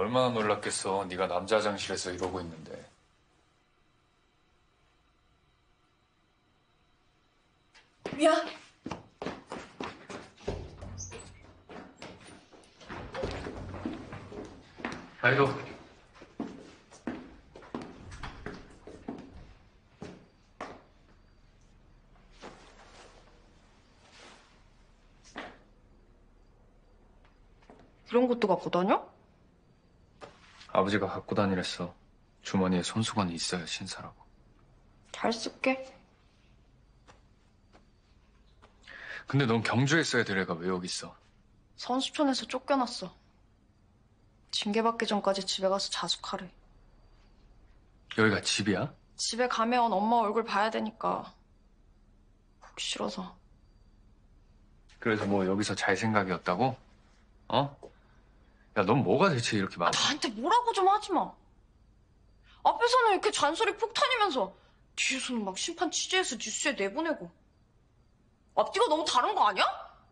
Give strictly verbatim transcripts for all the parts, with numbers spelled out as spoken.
얼마나 놀랐겠어. 네가 남자 화장실에서 이러고 있는데. 미안. 아이도. 이런 것도 갖고 다녀? 아버지가 갖고 다니랬어. 주머니에 손수건이 있어야 신사라고. 잘 쓸게. 근데 넌 경주에 있어야 될 애가 왜 여기 있어? 선수촌에서 쫓겨났어. 징계받기 전까지 집에 가서 자숙하래. 여기가 집이야? 집에 가면 엄마 얼굴 봐야 되니까. 보기 싫어서. 그래서 뭐 여기서 잘 생각이었다고? 어? 야, 넌 뭐가 대체 이렇게 많아? 나한테 뭐라고 좀 하지 마. 앞에서는 이렇게 잔소리 폭탄이면서 뒤에서는 막 심판 취재해서 뉴스에 내보내고. 앞뒤가 너무 다른 거 아니야?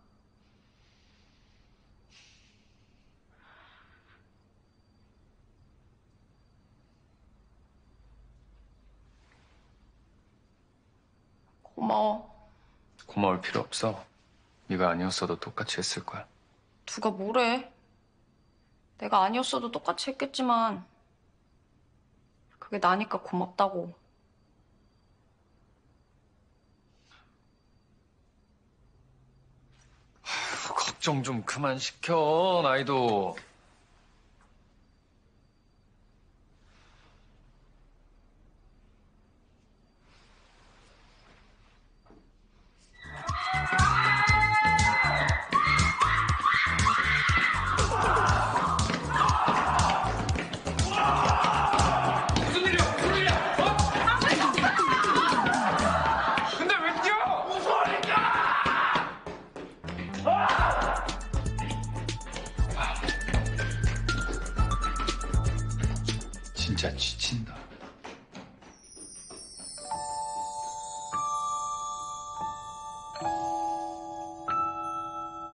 고마워. 고마울 필요 없어. 네가 아니었어도 똑같이 했을 거야. 누가 뭐래. 내가 아니었어도 똑같이 했겠지만 그게 나니까 고맙다고. 걱정 좀 그만 시켜, 나이도. 무슨 일이야? 무슨 일이야? 어? 근데 왜 뛰어? 무서우니까! 진짜 지친다.